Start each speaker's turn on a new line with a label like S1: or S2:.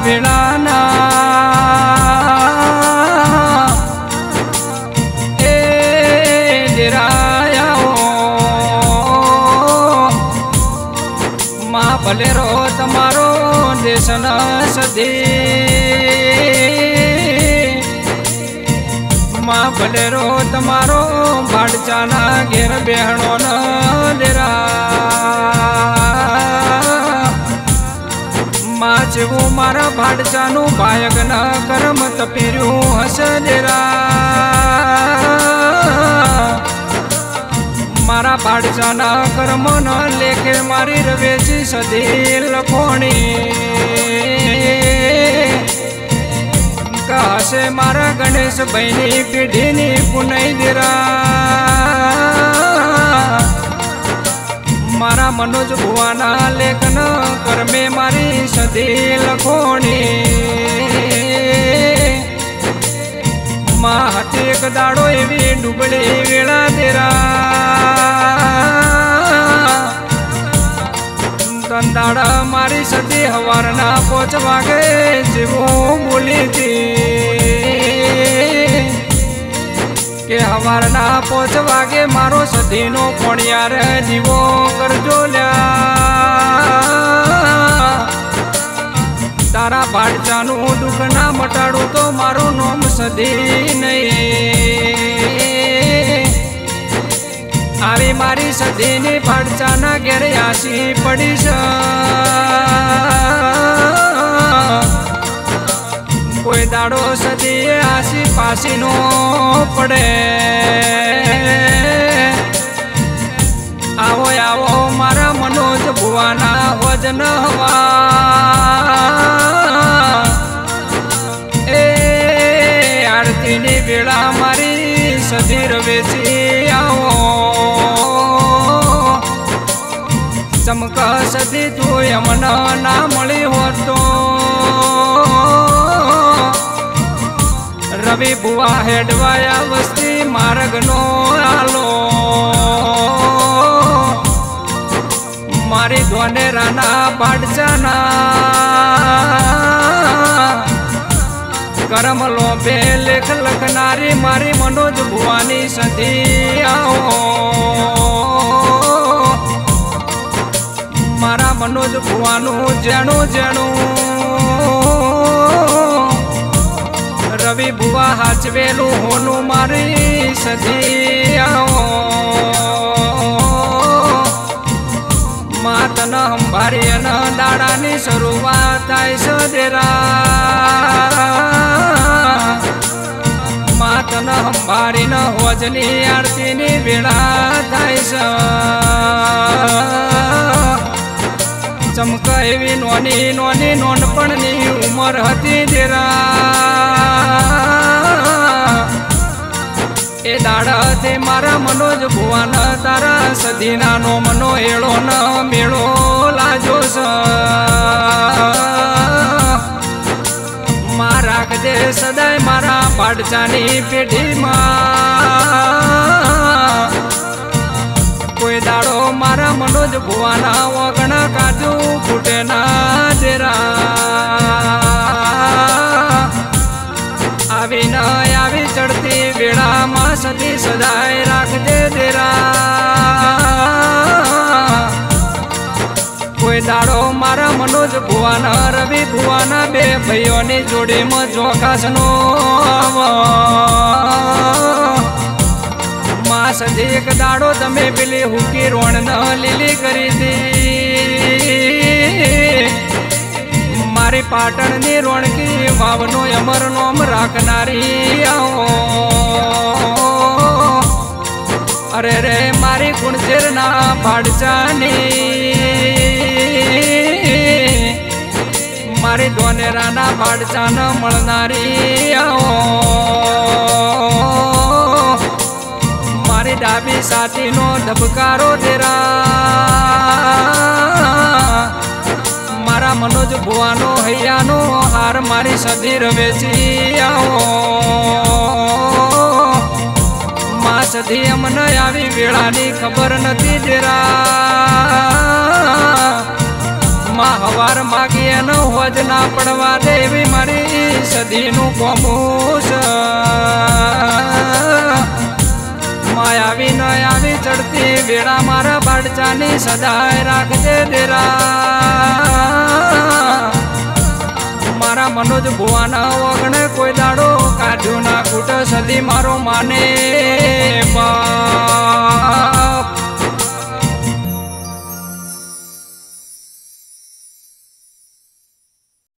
S1: વેળાના એ ડેરાયાઓ માં ભલેરો તમારો દેશ ન સદે માં ભલેરો તમારો ભાડચાના ઘેર બેહણો ન ડેરા માં જેવું મારા ભાડચાનું ભાયક ન કરમ તપેર્યું હશે ડેરા મારા ભાડચાના કર્મ ન લેખે મારી રવેચી સદી લખોણી कहसे मारा गणेश बहनी पीढ़ी पुनई देरा मारा मनोज भुवाना लेखन कर में मारी सदी लखोणी माँ हती एक दाड़ो एवी डूबड़ी वेला देरा दाड़ा मारी सदी हवारना पोच वागे जीवो बोली थी के हवारना पोच वागे मारो सदी नो कोणियार जीवो करजो ल्या तारा भाड़चानु दुख ना मटाड़ू तो मारो नोम सदी नहीं आवी मारी सदीनी भाड़चाना घेर आशी पड़ी कोई दाड़ो सदी आशी पासी नो पड़े आवो आवो मारा मनोज भुवाना वजन हवा ए आरती नी वेला मारी सदी रवेची आओ चमक सदी तू यमन ना मळी होतो रवि बुआ हेडवाया वस्ती मार्ग नो आलो मारी धोने राना भाड़चाना करम लोभे लेख लखनारी मारी मनोज भुवानी सदी आओ मारा मनोज भुवानु जेणु जेणु रवि बुआ हाचवेलू होनु मारी सदी आओ मातन हंभारी न दाड़ानी शुरुआत आई सदेरा मातन हंभारी न वजनी आरती नी वेळा थाय चमक एवी नोनी नोनी नोनपणनी उमर हती डेरा ए दाड़ा ते मारा मनोज भुवान तारा सदीना नो मनो एळो न मेळो लाजो स मां राखजे सदाय मारा भाड़चानी पेढ़ी मां कोई दाड़ो मारा मनोज भुवाना वगण काजू फूटे ना डेरा आवी न आवी चढ़ती वेड़ा मां सदी सदाय राखजे डेरा कोई दाड़ो मारा मनोज भुवाना रवि भुवाना बे भाईओनी जोड़ी में जोखासनो मां सदी एक दाड़ो तमे पेली हुकी रोण न लीली करी दी मारी पाटण नी रोण की वावनो अमर नोम राखनारी आओ अरे रे मारी कुणचेर ना भाड़चानी मारी दोनेरा ना भाड़चान मळनारी आओ मारी डाबी साथी नो धबकारो डेरा मारा मनोज भुवानो हैयानो हार मारी सदी रवेची आओ मां सदी अमन आवी वेळानी खबर नथी डेरा માં હવાર માગીએ ન હોજ ના પડવા દેવી મારી સદીનું કોમુસ માયાવી ન આવી ચડતી વેળા મારા બાળચાની સદાય રાખજે ડેરા મારા મનોજ ભુવાના ઓગણે કોઈ દાડો કાઢ્યું ના કૂટ સદી મારો માને બાપ